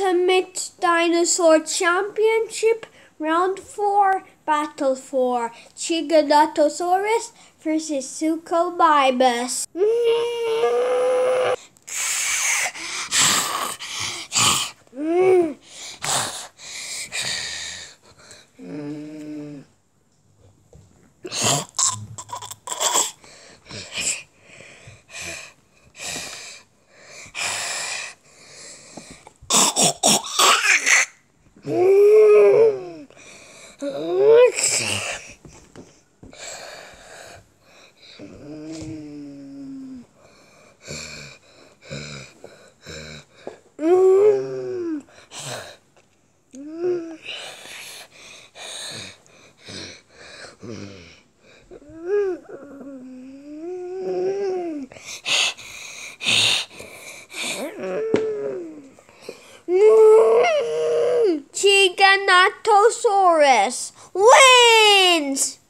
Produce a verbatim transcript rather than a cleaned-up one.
Ultimate Dinosaur Championship Round four Battle for Giganotosaurus versus suchomimus. Giganotosaurus wins!